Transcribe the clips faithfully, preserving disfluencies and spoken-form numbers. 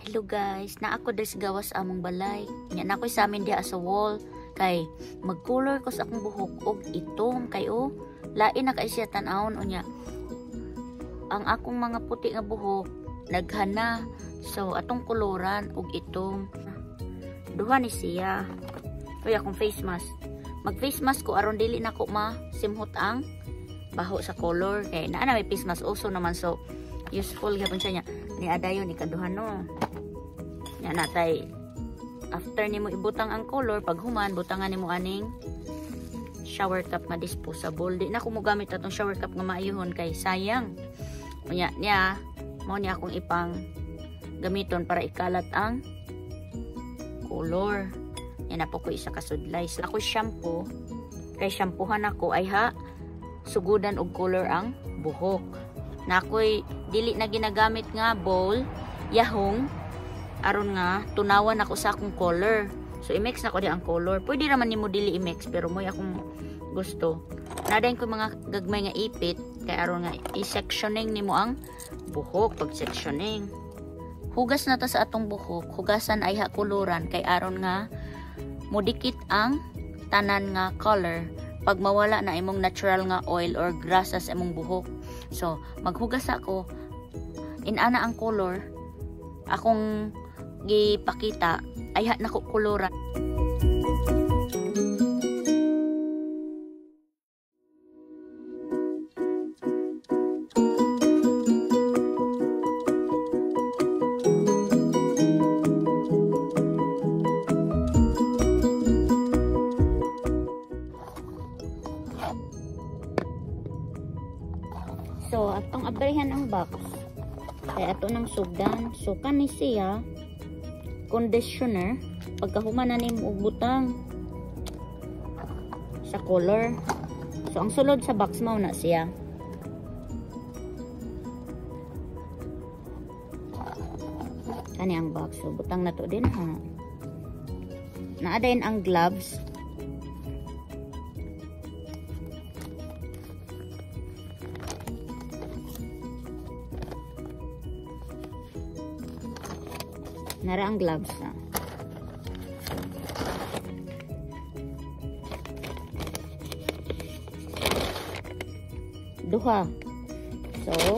Hello guys, na ako des gawas among balay. Nya na ko sa amin diha sa wall kay mag-color ko sa akong buhok og itom kay o lain na kay siya tan-awon unya. Ang akong mga puti nga buhok naghana. So atong koloran og itom. Duha ni siya. Uy akong face mask. Mag face mask ko aron dili nako ma simhot ang baho sa color kay naa na may face mask also naman so useful gyapon siya nya. Ni adayon ikaduha no. Nya natay after nimo ibutang ang color pag human butangan nimo aning shower cup nga disposable. Di na ko mo gamit atong shower cup nga maayuhon kay sayang. Unya niya mao niya akong ipang gamiton para ikalat ang color. Yan na po ko isa kasudlay. So ako shampoo kay shampoohan ako ay ha sugudan og color ang buhok. Na ako'y dili na ginagamit nga bowl, yahong aron nga tunawan ako sa akong color. So i-mix na ko di ang color. Pwede naman nimo dili i-mix pero moy akong gusto. Nadayon ko mga gagmay nga ipit kay aron nga i-sectioning nimo ang buhok pag sectioning. Hugas na ta sa atong buhok, hugasan ay ha koloran kay aron nga modikit ang tanan nga color pag mawala na imong natural nga oil or grasa sa imong buhok. So maghugas ako inana ang color akong gipakita ay ha nako koloran. So, atong abrihan ang box. Kaya ato nang sugdan. So, kani siya conditioner. Pagkahuman na nimo og butang sa color. So, ang sulod sa box mao na siya. Kani ang box. So, butang na to din ha. Naa din ang gloves. Nara ang gloves na. Duha. So,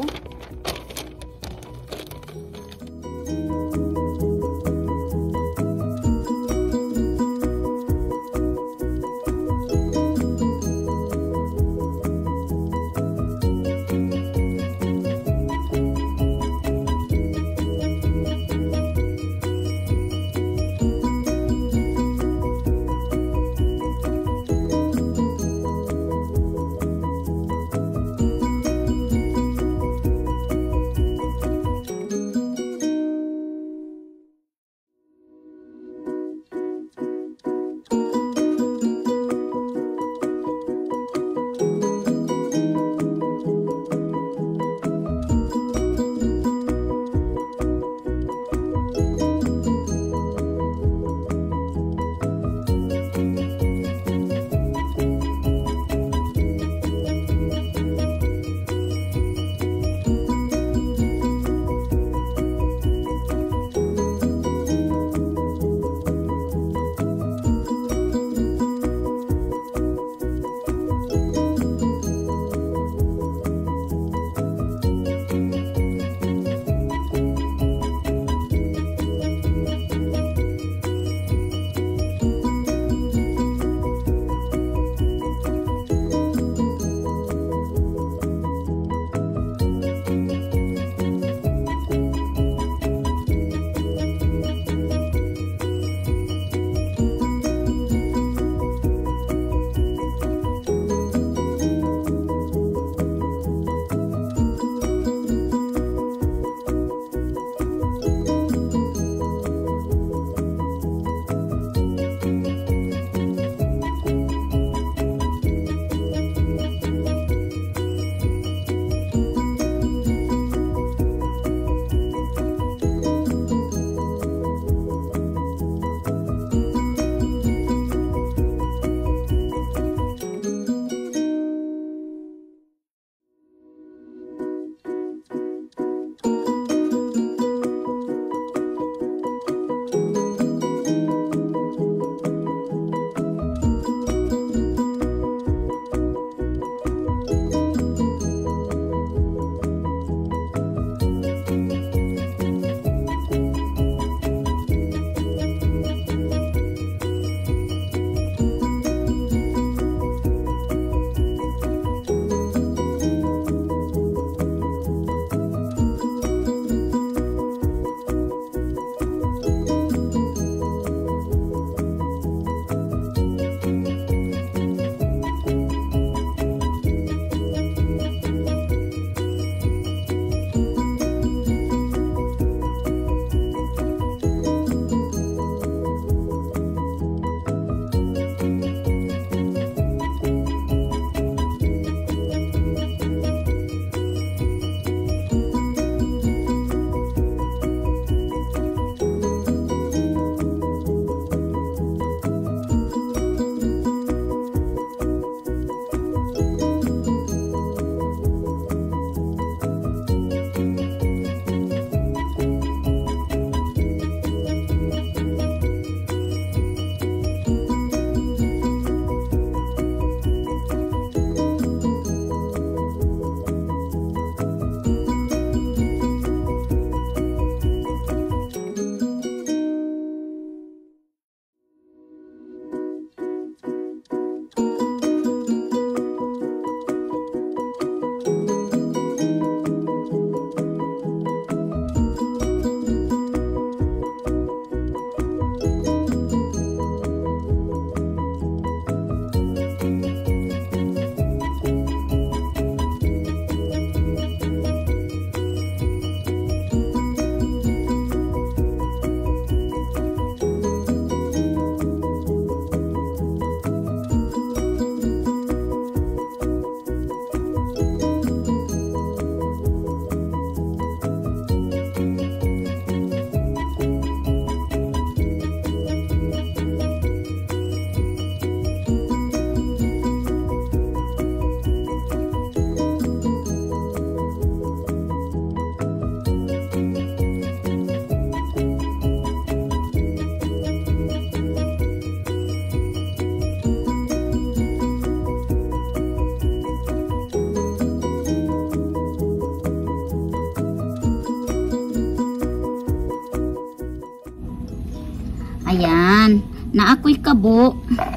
Ayan. Na ako'y kabo.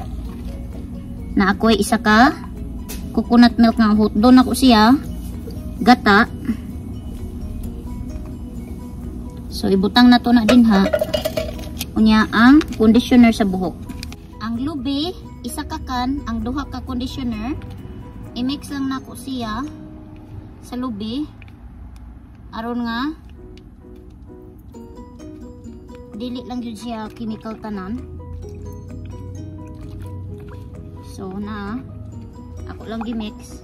Na ako'y isa ka coconut milk nga hot. Doon ako siya gata. So ibutang na to na din ha. Unya ang conditioner sa buhok. Ang lubi, isa ka kan, ang duha ka conditioner. I-mix lang nako siya sa lubi. Aron nga dili lang yun siya chemical tanan. So na ako lang gi-mix.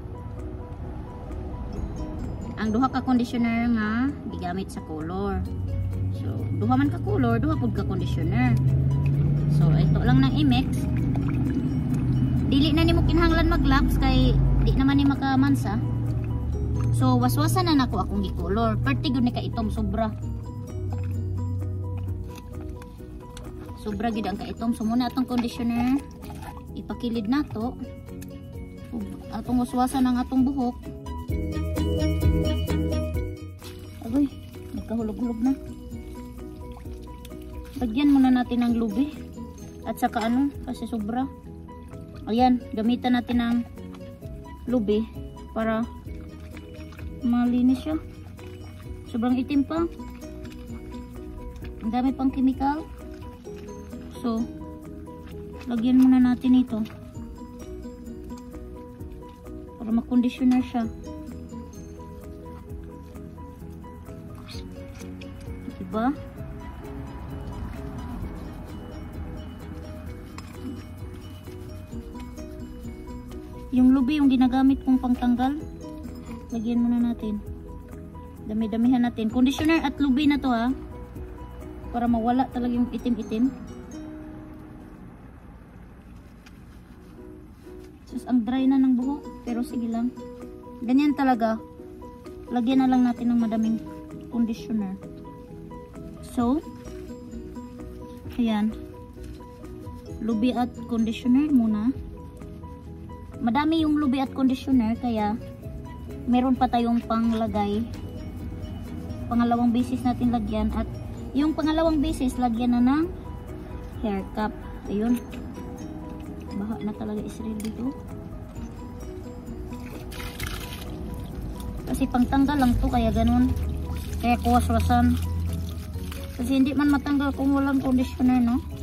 Ang duha ka conditioner nga gigamit sa color. So duha man ka color, duha pud ka conditioner. So ito lang nang i-mix. Dili na nimo kinahanglan mag-laps kay di naman ni makamansa. So waswasan na nako akong gi-color. Perti gud ni ka itom sobra. Sobra gid ang kaitom. So muna atong conditioner ipakilid nato. Atong waswasan ang atong buhok. Agoy, nagkahulog-hulog na. Lagyan muna natin ng lubi at saka ano kasi sobra. Ayan, gamitan natin ng lubi para malinis siya. Sobrang itim pa. Ang dami pang chemical. So, lagyan muna natin ito para ma-conditioner siya. Diba? Yung lubi, yung ginagamit kong pangtanggal, lagyan muna natin. Dami-damihan natin. Conditioner at lubi na to ha. Para mawala talaga yung itim-itim. Sus, ang dry na ng buhok. Pero sige lang. Ganyan talaga. Lagyan na lang natin ng madaming conditioner. So, ayan. Lubi at conditioner muna. Madami yung lubi at conditioner kaya meron pa tayong panglagay. Pangalawang basis natin lagyan at yung pangalawang basis lagyan na ng hair cap. Ayun. Baha na talaga Israel dito. Kasi pangtanggal lang to kaya ganun. Kaya kuwas-wasan. Kasi hindi man matanggal kung walang conditioner, no?